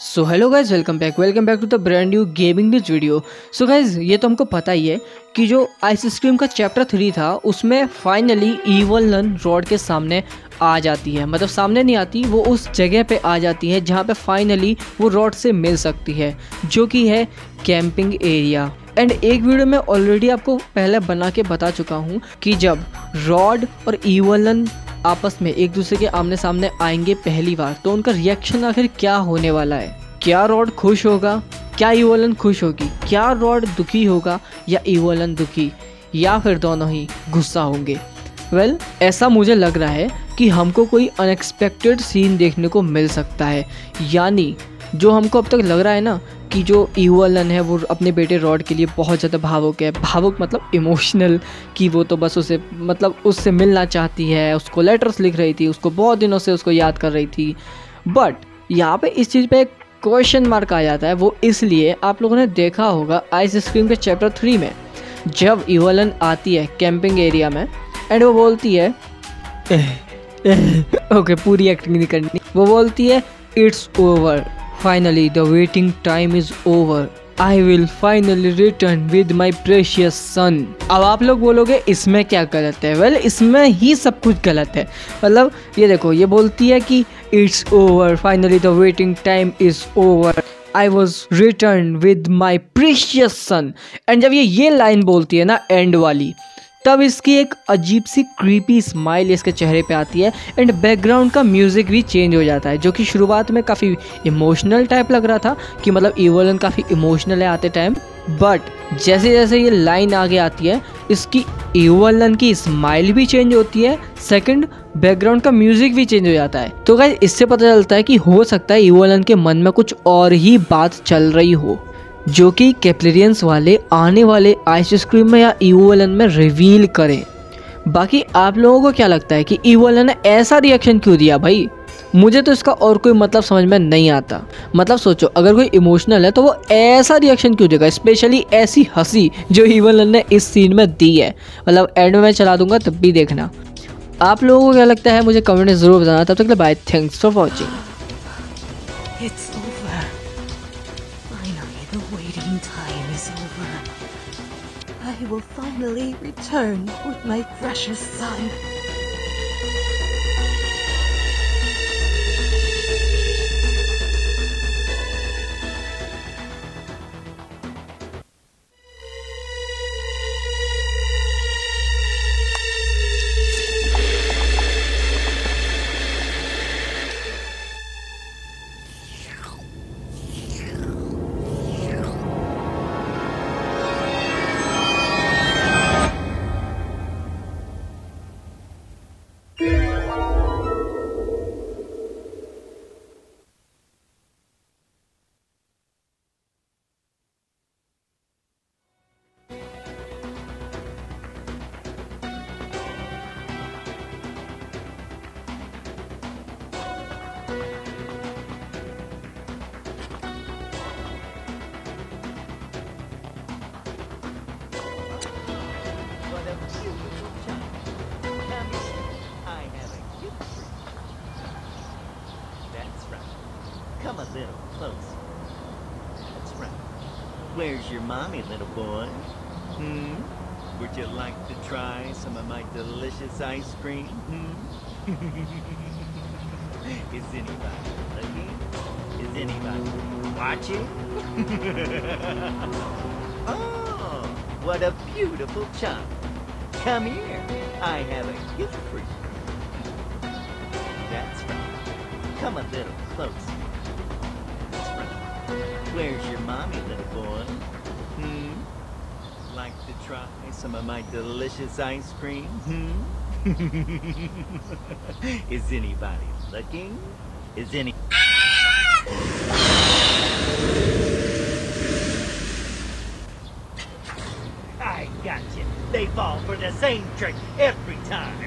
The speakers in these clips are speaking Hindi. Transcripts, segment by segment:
So hello guys, welcome back to the brand new gaming news video. So guys, ये तो हमको पता ही है कि जो आइस स्क्रीम का चैप्टर 3 था उसमें फाइनली इवल नन रॉड के सामने आ जाती है। मतलब सामने नहीं आती, वो उस जगह पे आ जाती है जहाँ पे फाइनली वो रॉड से मिल सकती है, जो कि है कैंपिंग एरिया। एंड एक वीडियो में ऑलरेडी आपको पहले बना के बता चुका हूँ कि जब रॉड और इवल नन आपस में एक दूसरे के आमने सामने आएंगे पहली बार, तो उनका रिएक्शन आखिर क्या होने वाला है। क्या रॉड खुश होगा, क्या इवल नन खुश होगी, क्या रॉड दुखी होगा या इवल नन दुखी, या फिर दोनों ही गुस्सा होंगे। वेल, ऐसा मुझे लग रहा है कि हमको कोई अनएक्सपेक्टेड सीन देखने को मिल सकता है। यानी जो हमको अब तक लग रहा है ना कि जो इवल नन है वो अपने बेटे रॉड के लिए बहुत ज़्यादा भावुक है। भावुक मतलब इमोशनल, कि वो तो बस उसे उससे मिलना चाहती है, उसको लेटर्स लिख रही थी, उसको बहुत दिनों से उसको याद कर रही थी। बट यहाँ पे इस चीज़ पे एक क्वेश्चन मार्क आ जाता है। वो इसलिए, आप लोगों ने देखा होगा आइस स्क्रीम के चैप्टर 3 में जब इवल नन आती है कैंपिंग एरिया में एंड वो बोलती है ओके, पूरी एक्टिंग नहीं करनी। वो बोलती है it's over, finally the waiting time is over, I will finally return with my precious son. अब आप लोग बोलोगे इसमें क्या गलत है। वेल, इसमें ही सब कुछ गलत है। मतलब ये देखो, ये बोलती है कि it's over, finally the waiting time is over, I was return with my precious son. And जब ये लाइन बोलती है ना एंड वाली, तब इसकी एक अजीब सी क्रीपी स्माइल इसके चेहरे पे आती है एंड बैकग्राउंड का म्यूज़िक भी चेंज हो जाता है, जो कि शुरुआत में काफ़ी इमोशनल टाइप लग रहा था कि मतलब इवल नन काफ़ी इमोशनल है आते टाइम। बट जैसे जैसे ये लाइन आगे आती है, इसकी इवल नन की स्माइल भी चेंज होती है, सेकंड बैकग्राउंड का म्यूजिक भी चेंज हो जाता है। तो गाइस, इससे पता चलता है कि हो सकता है इवल नन के मन में कुछ और ही बात चल रही हो, जो कि कैप्लेरियंस वाले आने वाले आइस स्क्रीम में या इवल नन में रिवील करें। बाकी आप लोगों को क्या लगता है कि इवल नन ने ऐसा रिएक्शन क्यों दिया भाई? मुझे तो इसका और कोई मतलब समझ में नहीं आता। मतलब सोचो, अगर कोई इमोशनल है तो वो ऐसा रिएक्शन क्यों देगा, स्पेशली ऐसी हंसी जो इवल नन ने इस सीन में दी है। मतलब एंड में मैं चला दूंगा, तब भी देखना। आप लोगों को क्या लगता है मुझे कमेंट में जरूर बताना। तब तक के लिए bye, thanks for watching. I will finally return with my precious son. Come a little closer. That's right. Where's your mommy, little boy? Would you like to try some of my delicious ice cream? Is anybody looking? Is anybody watching? Oh, what a beautiful child. Come here. I have a gift for you. That's right. Come a little closer. Where's your mommy, little boy? Like to try some of my delicious ice cream? Is anybody looking? Is any... I got you. They fall for the same trick every time.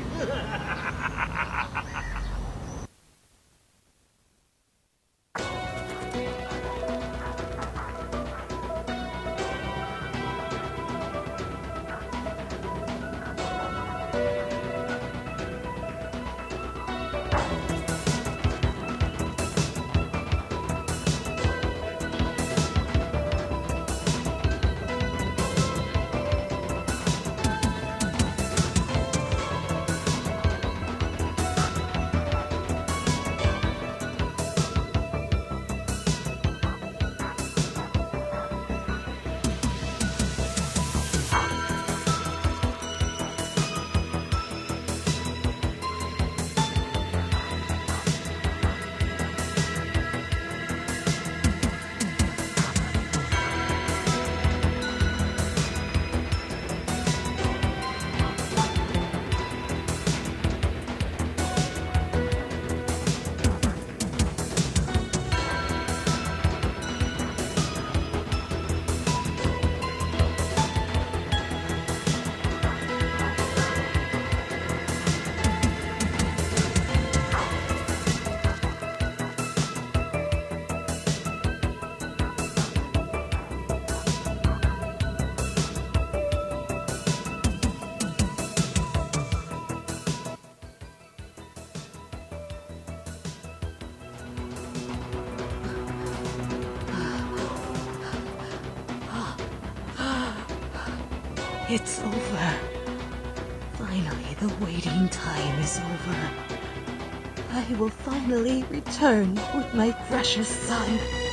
It's over. Finally, the waiting time is over. I will finally return with my precious son.